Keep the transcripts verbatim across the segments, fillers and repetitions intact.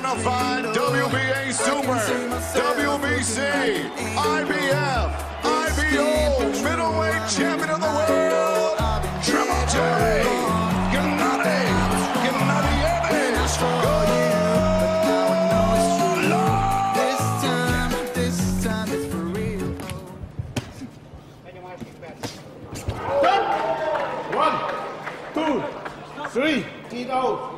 Unified, W B A Super, W B C, I B F, I B O, Middleweight Champion of the World, Triple J, Gennady, Gennadyevich, One, two, three, eat out.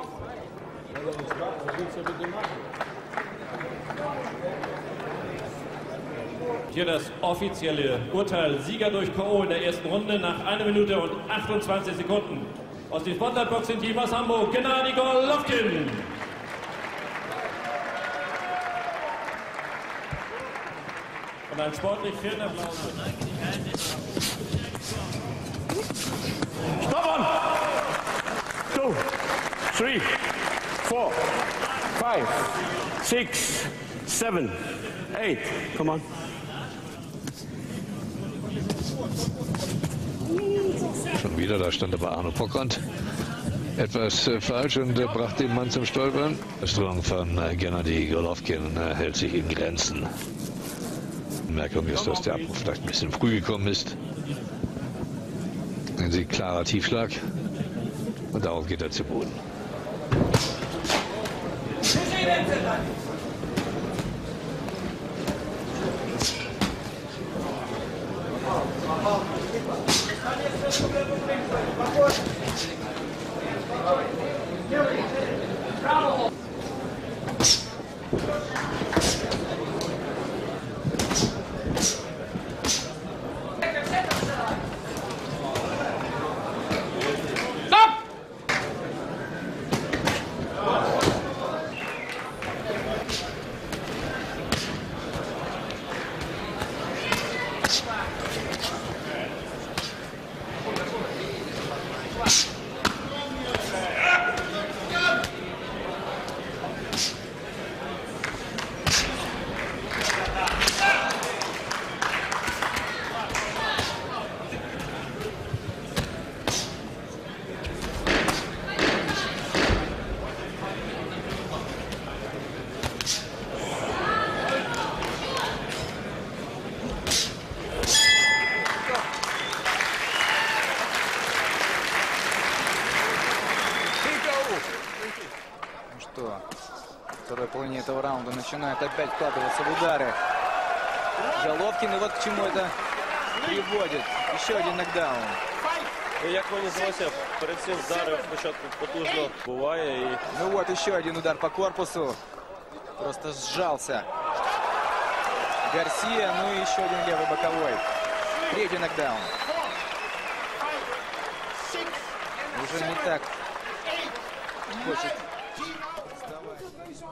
Hier das offizielle Urteil. Sieger durch K O in der ersten Runde nach einer Minute und achtundzwanzig Sekunden. Aus dem Spotlight-Boxing-Team aus Hamburg, Gennady Golovkin. Und ein sportlich fairer Applaus. Stop on. Two, three, four, five, six, seven, eight. Come on. Schon wieder, da stand aber Arno Pockrand etwas äh, falsch und äh, brachte den Mann zum Stolpern. Das Strong von äh, Gennady Golovkin äh, hält sich in Grenzen. Bemerkung ist, dass der Abbruch vielleicht ein bisschen früh gekommen ist. Ein sehr klarer Tiefschlag und darauf geht er zu Boden. Второй половине этого раунда начинает опять вкладываться в удары Головкин, и вот к чему это приводит. Еще один нокдаун. Як мені здалося, перед цим вдарив спочатку потужно буває. І... Ну вот еще один удар по корпусу. Просто сжался Гарсия, ну и еще один левый боковой. Третий нокдаун. Уже не так хочет вставать.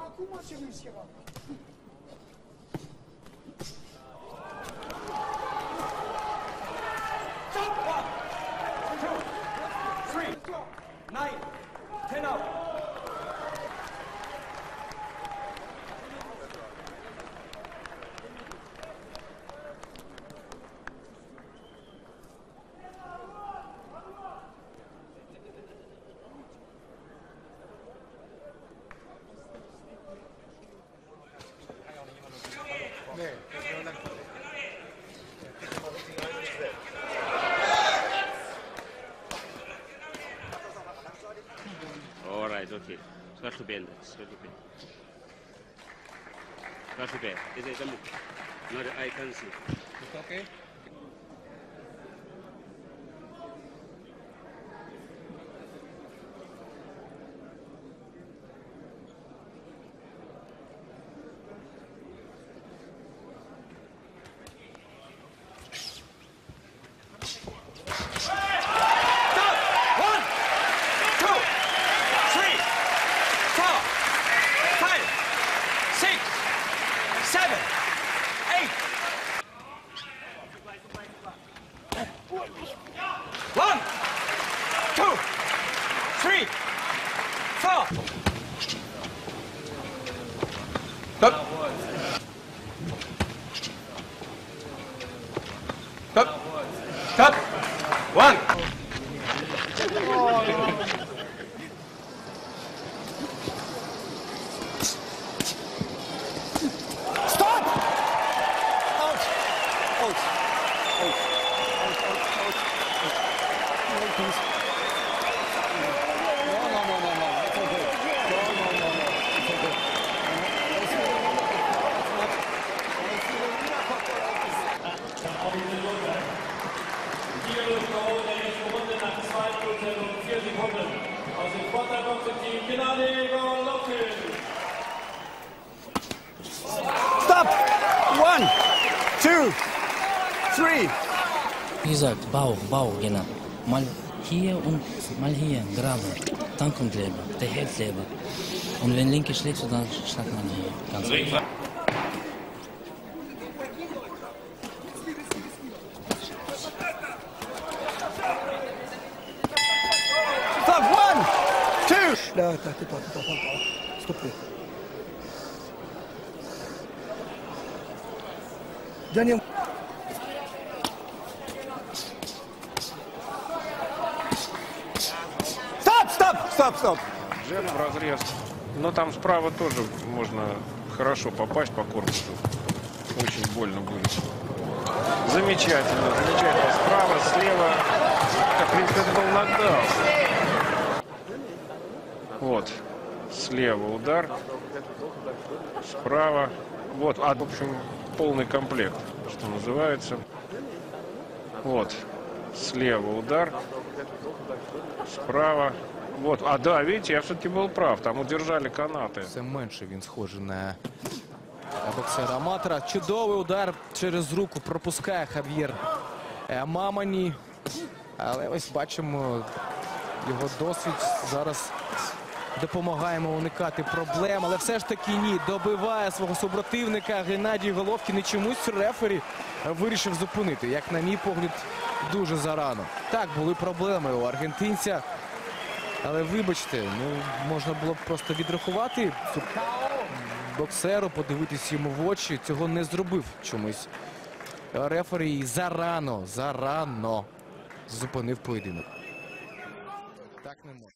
All right, okay. Ska bend, ska bend. Ska bend. Is it a move? Not I can see. It's okay. One, two, three, four. Stop. Stop. Stop. One. three. Wie gesagt, Bauch, Bauch, genau. Mal hier und mal hier, gerade. Dann kommt Leber, der hält Leber. Und wenn linke schlägst, dann schlägt man hier. Ganz einfach. Stop, one, two. Да, так, ты так, так, так. Стопы. Daniel. Stop, stop, stop, stop. Джеб в разрез. Но там справа тоже можно хорошо попасть по корпусу. Очень больно будет. Замечательно, замечательно. Справа, слева. В принципе, это был нокдаун. Вот. Слева удар. Справа. Вот. А, в общем, полный комплект, что называется. Вот. Слева удар. Справа. Вот, а да, видите, я все-таки был прав, там удержали канаты. Все менше він схожий на боксера-аматора. Чудовий удар через руку пропускає Хав'єр Мамані. Але ось бачимо, його досвід зараз допомагає йому уникати проблем. Але все ж таки ні, добиває свого супротивника Геннадій Головкін. І чомусь рефері вирішив зупинити. Як на мій погляд, дуже зарано. Так, були проблеми у аргентинця. Але вибачте, ну, можна було б просто відрахувати боксеру, подивитись йому в очі. Цього не зробив чомусь рефері. Зарано, зарано зупинив поєдинок. Так не можна.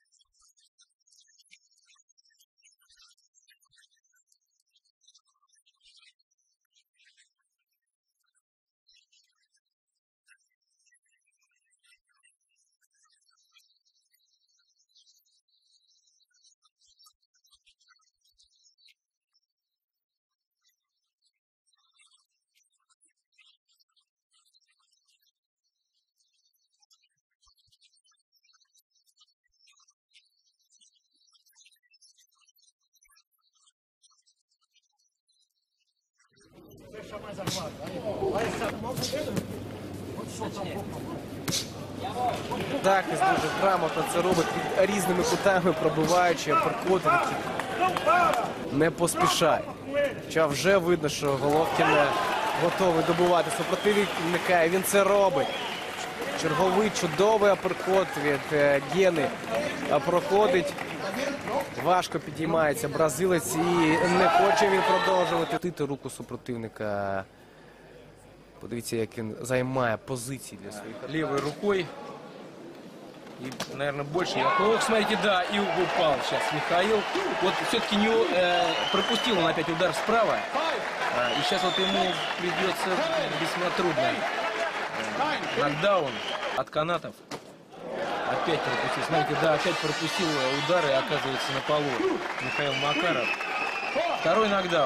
Захист дуже грамотно це робить під різними кутами, пробиваючи апперкоти, не поспішає. Хоча вже видно, що Головкін готовий добувати супротивника, і він це робить. Черговий чудовий апперкот від Гени проходить. Важко підіймається бразилець і не хоче він продовжувати. Тити руку супротивника. Подивіться, як він займає позиції для своїх. Левой рукой. И, наверное, больше. Ох, смотрите, да, и упал сейчас Михаил. Вот все-таки не э, пропустил он опять удар справа. А, и сейчас вот ему придется весьма трудно. Э, нокдаун от канатов. Опять пропустил. Смотрите, да, опять пропустил удары, оказывается, на полу Михаил Макаров. Второй нокдаун.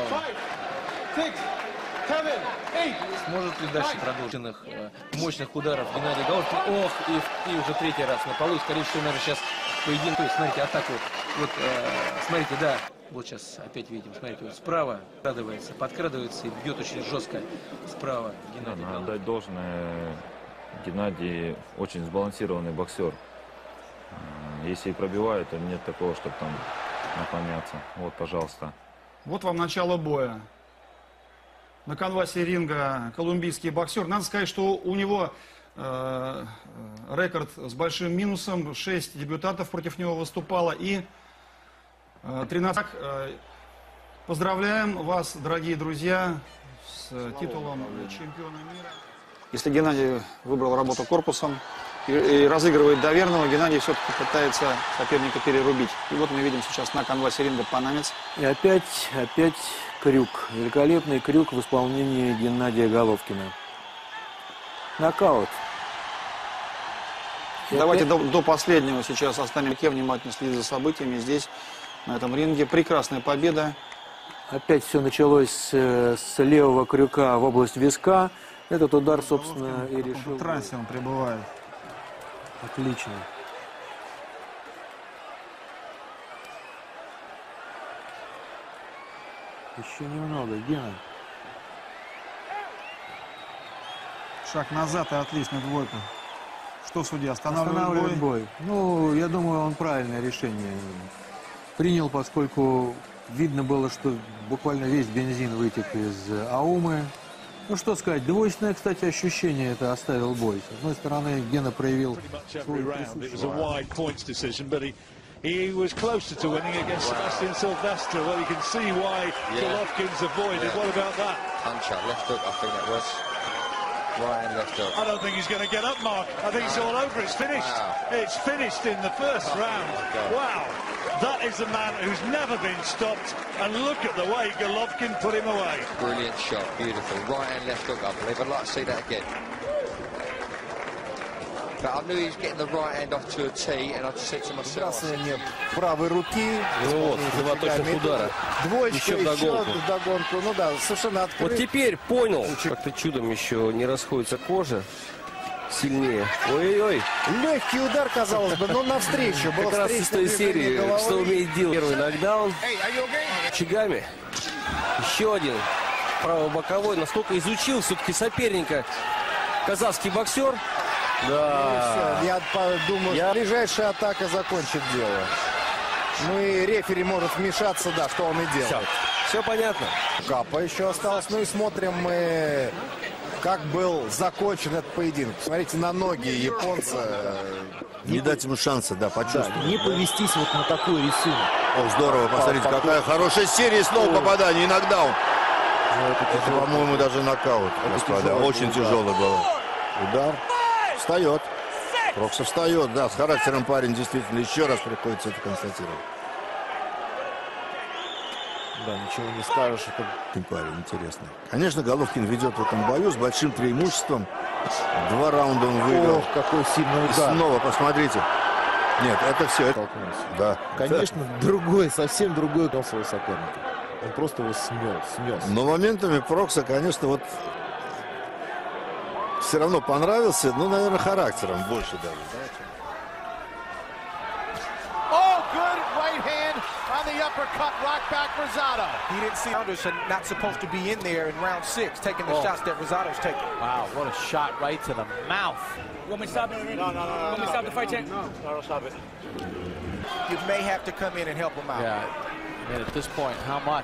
Сможет ли дальше продолжить э, мощных ударов Геннадий Головкин? Ох, и, и уже третий раз на полу. И, скорее всего, наверное, сейчас поединок. Смотрите, атаку. Вот, э, смотрите, да. Вот сейчас опять видим. Смотрите, вот справа подкрадывается, подкрадывается и бьет очень жестко справа Геннадий. Надо отдать должное. Геннадий очень сбалансированный боксер. Если и пробивает, то нет такого, чтобы там наклоняться. Вот, пожалуйста. Вот вам начало боя. На канвасе ринга колумбийский боксер. Надо сказать, что у него э, рекорд с большим минусом. шесть дебютантов против него выступало и э, тринадцать. Э, поздравляем вас, дорогие друзья, с титулом чемпиона мира. Если Геннадий выбрал работу корпусом и, и разыгрывает доверного, Геннадий все-таки пытается соперника перерубить. И вот мы видим сейчас на канвасе ринга панамец. И опять, опять крюк. Великолепный крюк в исполнении Геннадия Головкина. Нокаут. И Давайте опять... до, до последнего сейчас останемся внимательно следить за событиями. Здесь, на этом ринге, прекрасная победа. Опять все началось с, с левого крюка в область виска. Этот удар, собственно, и решил. В трансе он пребывает. Отлично. Еще немного, Гена. Шаг назад и отличная двойка. Что судья, останавливает, Останавливает бой? бой. Ну, я думаю, он правильное решение принял, поскольку видно было, что буквально весь бензин вытек из Аумы. Ну, что сказать, двойственное, кстати, ощущение это оставил бой. С одной стороны, Гена проявил свой присутствие. He was closer to winning against Sebastian Silvestre. Well, you can see why Yeah. Golovkin's avoided. Yeah. What about that? Punch up, left hook, I think it was. Right and left hook. I don't think he's going to get up, Mark. I think it's all over. It's finished. Wow. It's finished in the first Oh, round. my Wow. That is a man who's never been stopped. And look at the way Golovkin put him away. Brilliant shot, beautiful. Right and left hook, I believe. I'd like to see that again. But I knew he was getting the right hand off to a tee, and I just said to myself... Нет правой руки. Ну вот, два точных удара. Двоечка, Еще еще вдогонку. вдогонку. Ну да, совершенно открыт. Вот теперь понял, как-то чудом еще не расходится кожа сильнее. Ой-ой-ой. Легкий удар, казалось бы, но навстречу. Как раз из той серии, что умеет делать. Первый нокдаун. Чигами. Еще один. Право-боковой. Насколько изучил все-таки соперника казахский боксер. Да. Я думаю, я... ближайшая атака закончит дело. Ну и рефери может вмешаться, да, что он и делает. Все, Все понятно. Капа еще осталось. Ну и смотрим мы, как был закончен этот поединок. Смотрите на ноги японца. Не дать ему шанса, да, почувствовать. Да, не повестись вот на такой рисунок. О, здорово, посмотрите, Попал, какая попал. хорошая серия, снова О. попадание и нокдаун. Ну, это, Это, по-моему, даже нокаут, Это господа. тяжелый Очень удар. тяжелый был. Удар. Встает. Проксов встает. Да, с характером парень действительно еще раз приходится это констатировать. Да, ничего не скажешь. Это... Ты парень интересный. Конечно, Головкин ведет в этом бою с большим преимуществом. Два раунда он выиграл. Ох, какой сильный И удар. снова, посмотрите. Нет, это все. Это... Да. Конечно, другой, совсем другой гол своего соперника. Он просто его смел, снес. Но моментами Прокса, конечно, вот все равно понравился, ну, наверное, характером больше даже. Oh, good right hand on the uppercut, rock back Rosado. He didn't see Anderson not supposed to be in there in round six, taking the Oh. shots that Rosado's taking. Wow, what a shot right to the mouth. You want me to stop it? No, no, no. You want me to stop the fight, Champ? No, no, don't stop it. You may have to come in and help him out. Yeah, and at this point, how much?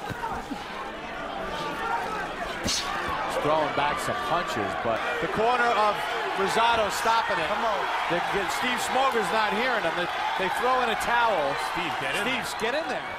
He's throwing back some punches, but The corner of Rosado stopping it. Come on. They, they, Steve Smoger's not hearing him. They, they throw in a towel. Steve, get in. Steve's get in there.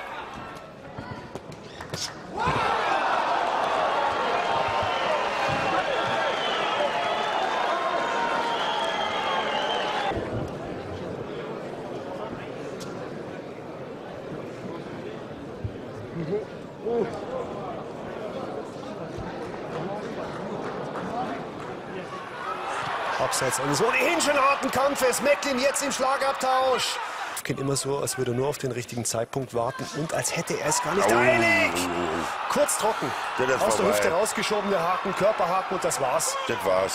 Abseits eines ohnehin schon harten Kampfes. Macklin jetzt im Schlagabtausch. Geht immer so, als würde er nur auf den richtigen Zeitpunkt warten und als hätte er es gar nicht Oh. eilig. Kurz trocken. Das ist Aus der vorbei. Hüfte rausgeschoben, der Haken, Körperhaken und das war's. Das war's.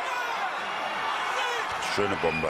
Schöne Bombe.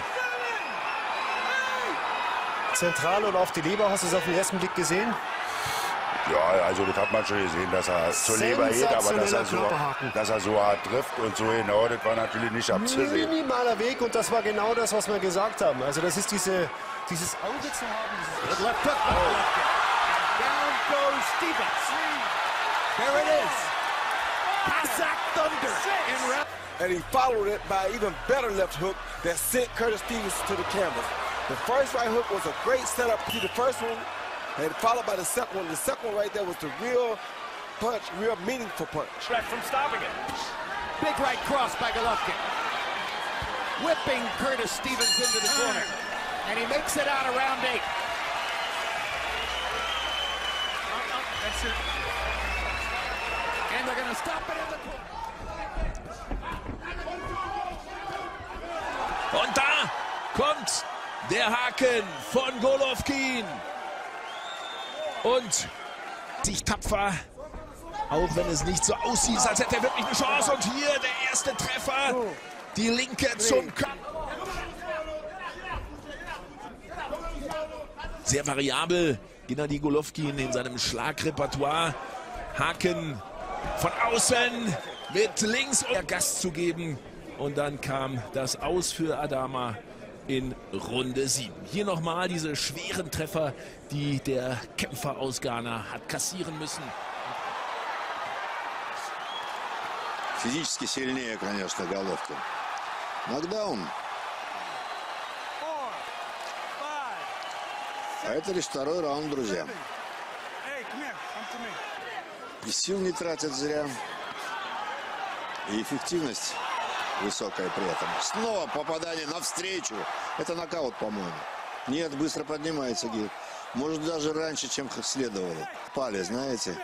Zentral oder auf die Leber, hast du es auf den ersten Blick gesehen? Ja, also das hat man schon gesehen, dass er zur Leber geht, aber dass er, so, Körperhaken. dass er so hart trifft und so genau, das war natürlich nicht abzusehen. Minimaler Weg und das war genau das, was wir gesagt haben. Also das ist diese, dieses Auge zu haben. Dieses Left hook. Down goes Stevens. There it is. Kazakh Thunder. In round. And he followed it by an even better left hook that sent Curtis Stevens to the canvas. The first right hook was a great setup. See, the first one, and followed by the second one. The second one right there was the real punch, real meaningful punch. Back from stopping it. Big right cross by Golovkin. Whipping Curtis Stevens into the corner. And he makes it out of round eight. That's it. And they're going to stop it in the corner. Und da kommt der Haken von Golovkin. Und sich tapfer, auch wenn es nicht so aussieht, als hätte er wirklich eine Chance. Und hier der erste Treffer, die linke zum Kopf. Sehr variabel, Gennady Golovkin in seinem Schlagrepertoire. Haken von außen, mit links Gas zu geben. Und dann kam das Aus für Adama in Runde sieben. Hier nochmal diese schweren Treffer, die der Kämpfer aus Ghana hat kassieren müssen. Физически сильнее, конечно, Головкин. Нокдаун. А это лишь второй раунд, друзья. И сил не тратят зря. И эффективность высокая при этом. Снова попадание навстречу. Это нокаут, по-моему. Нет, быстро поднимается Гил. Может, даже раньше, чем следовало. Пали, знаете.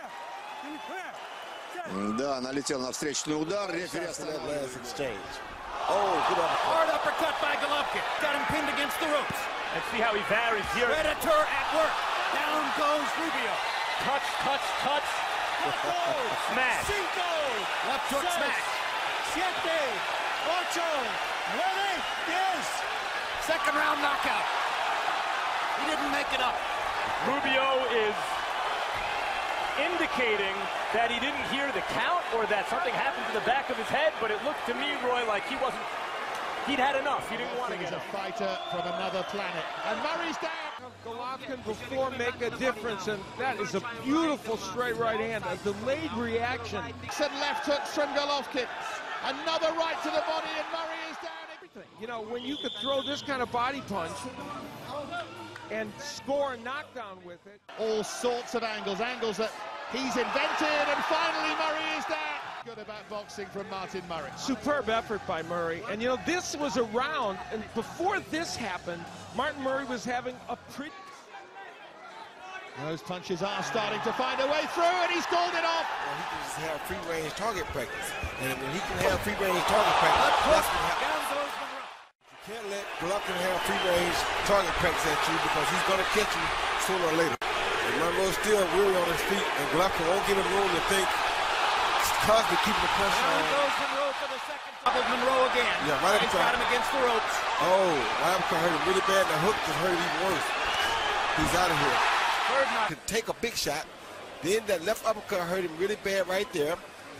Да, налетел на встречный удар. Рефери остановил. Oh, good hard uppercut by Golovkin. Got him pinned against the ropes. Let's see how he varies here. Predator at work. Down goes Rubio. Touch, touch, touch. Smash. Cinco. Left hook Seis. smash. Siete. Ocho. Nueve. Diez. Second round knockout. He didn't make it up. Rubio is indicating that he didn't hear the count or that something happened to the back of his head, but it looked to me, Roy, like he wasn't, he'd had enough. He didn't want to get He's up. a fighter from another planet. And Murray's down. Golovkin before make a difference, and that is a beautiful straight right hand, a delayed reaction. Said left hooks from Golovkin. Another right to the body, and Murray is down. Everything. You know, when you could throw this kind of body punch and score a knockdown with it. All sorts of angles, angles that he's invented, and finally Murray is down. Good about boxing from Martin Murray. Superb effort by Murray. And, you know, this was a round, and before this happened, Martin Murray was having a pretty... Those punches are starting to find a way through, and he's called it off. Well, he can just have free-range target practice. And when he can have free-range target practice, that's what happens. You can't let Golovkin have free-range target practice at you because he's going to catch you sooner or later. And Monroe's still weary on his feet, and Golovkin won't give him room to think. Cosby keeping the pressure on. Goes Monroe for the second time. Monroe again. Yeah, right He's got him against the ropes. Oh, right uppercut hurt him really bad. The hook just hurt even worse. He's out of here. Third knock. Could take a big shot. Then that left uppercut hurt him really bad right there.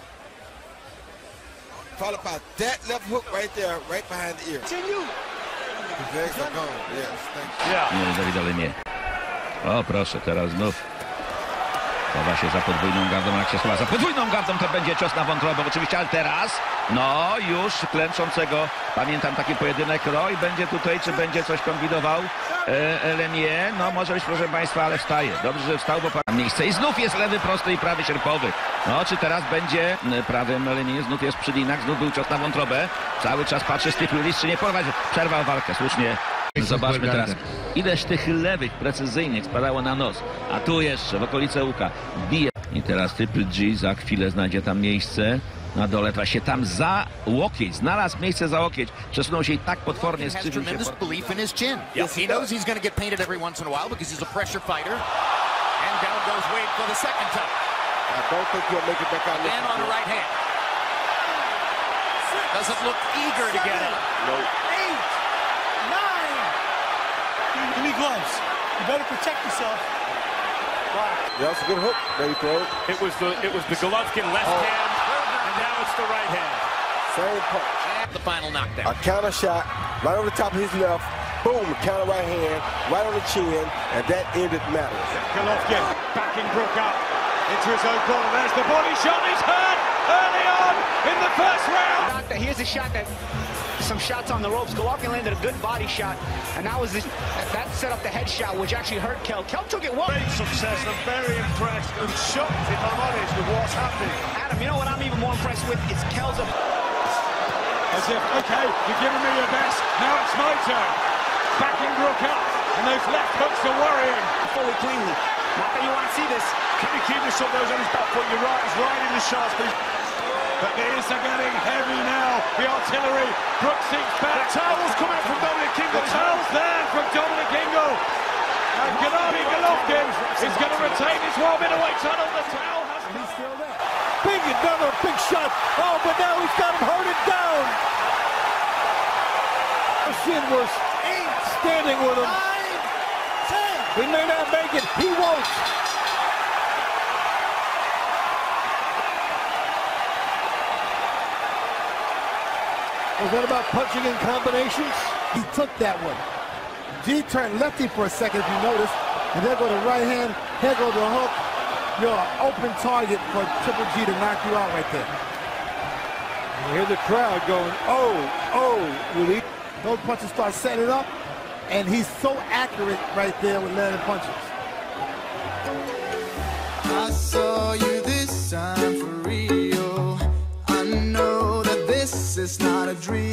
Followed by that left hook right there, right behind the ear. Continue. His legs are gone. Yes, thank you. Yeah. Nie, Dawida nie. O, proszę, teraz znów chowa się za podwójną gardą, jak się schowa za podwójną gardą, to będzie cios na wątrobę oczywiście, ale teraz, no już klęczącego, pamiętam taki pojedynek, Roy będzie tutaj, czy będzie coś kombinował, e, Lemie, no może być, proszę Państwa, ale wstaje, dobrze, że wstał, bo ma miejsce i znów jest lewy prosty i prawy sierpowy, no czy teraz będzie prawym Lemie, znów jest przy linach, znów był cios na wątrobę, cały czas patrzy Steve Willis, czy nie porwać, przerwał walkę, słusznie. Zobaczmy teraz, ileż tych lewych, precyzyjnych spadało na nos, a tu jeszcze w okolice ucha bije. I teraz Triple G za chwilę znajdzie tam miejsce, na dole to się tam za łokieć, znalazł miejsce za łokieć, przesunął się i tak potwornie skrzywił się. Tremendous belief in his chin. Yes, he knows he's going to get painted every once in a while because he's a pressure fighter. And down goes Wade for the second time. I don't think he'll make it back out. And on the right hand. Doesn't look eager to get it. Nope. You need gloves. You better protect yourself. Yeah, that's a good hook. There you throw it. It was the it was the Golovkin left Oh. hand, and now it's the right hand. Same punch. The final knockdown. A counter shot right on the top of his left. Boom, counter right hand, right on the chin, and that ended matters. Golovkin backing Brook up into his own corner. There's the body shot. He's hurt early on in the first round. Here's a shot that some shots on the ropes. Golovkin landed a good body shot, and that was the, that set up the head shot, which actually hurt Kell. Kell took it one. Great success. I'm very impressed and shocked, if I'm honest, with what's happening. Adam, you know what I'm even more impressed with? It's Kell's. As if, okay, you're giving me your best. Now it's my turn. Backing Brook up, and those left hooks are worrying. Fully cleanly. Not that you want to see this. Can you keep this up? Those on his back foot. You're right. He's riding the shots, but. But these are getting heavy now. The artillery. Brook sinks back. The towels come out from Dominic Kingo. The towels there from Dominic Kingo. And Gennady Golovkin is going to retain his world middleweight title. The towel has. And he's still there. Big, another big shot. Oh, but now he's got him hurted down. Shin was standing with him. He may not make it. He won't. Was that about punching in combinations? He took that one. G turned lefty for a second, if you notice, and there go the right hand, here go the hook. You're an open target for Triple G to knock you out right there. You hear the crowd going, oh, oh, Willie. Those punches start setting up, and he's so accurate right there with landing punches. I saw you this time for real. I know that this is not a dream.